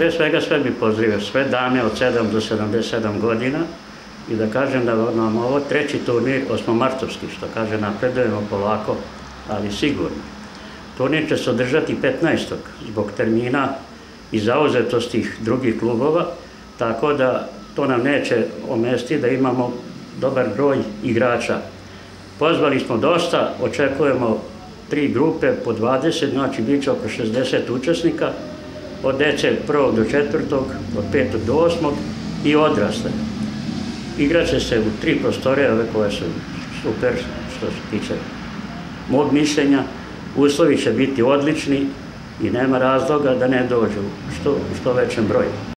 Pre svega sve bi pozdravio sve dame od 7 do 77 godina i da kažem da nam ovo treći turnir, osmomartovski, što kaže, napredujemo polako, ali sigurno. Turnir će se održati 15. zbog termina i zauzetosti drugih klubova, tako da to nam neće omesti da imamo dobar broj igrača. Pozvali smo dosta, očekujemo 3 grupe po 20, znači bit će oko 60 učesnika, od dece 1. do 4., od 5. do 8. i odrasle. Igraće se u 3 prostorije, ove koje su super što se tiče mog mišljenja. Uslovi će biti odlični i nema razloga da ne dođu u što većem broju.